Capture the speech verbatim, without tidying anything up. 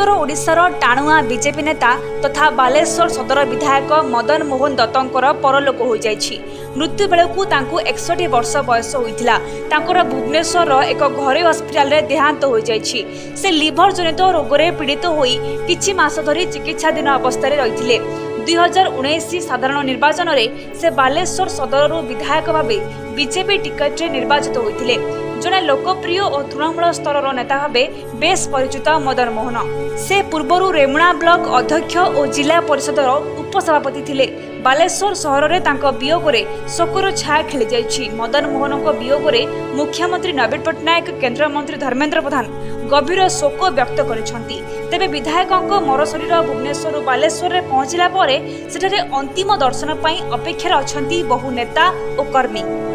उत्तर ओडिशार टाणुआ बीजेपी नेता तथा बालेश्वर सदर विधायक मदन मोहन दत्तंकर परलोक हो जाइछि। मृत्यु बेलकु तांकु एकसठ वर्ष बयस होइथिला। तांकर भुवनेश्वर एक घरे हस्पिटाल रे देहांत हो जाइछि। से लिभर जनित रोगरे पीड़ित होई किछि मास धरि चिकित्साधीन अवस्था रे रहिथिले। दुई हजार उन्नीस साधारण निर्वाचन में से बालेश्वर सदर विधायक भावे बीजेपी टिकट रे निर्वाचित होइथिले। जड़े लोकप्रिय और तृणमूल स्तर नेता भावे बेस परिचित मदन मोहन से पूर्व रेमुणा ब्लॉक अध्यक्ष और जिला परिषदर उपसभापति थिले। बालेश्वर सहर में तांको वियोगरे शोकर छाया खेली जाइछि। मदन मोहन वियोग में मुख्यमंत्री नवीन पट्टनायक केंद्र मंत्री धर्मेंद्र प्रधान गभीर शोक व्यक्त करिसेंति। तेबे विधायकों मरशरीर भुवनेश्वर बालेश्वर रे पहुंचला परे सेठारे अंतिम दर्शन पई अपेक्षा अछंती बहु नेता और कर्मी।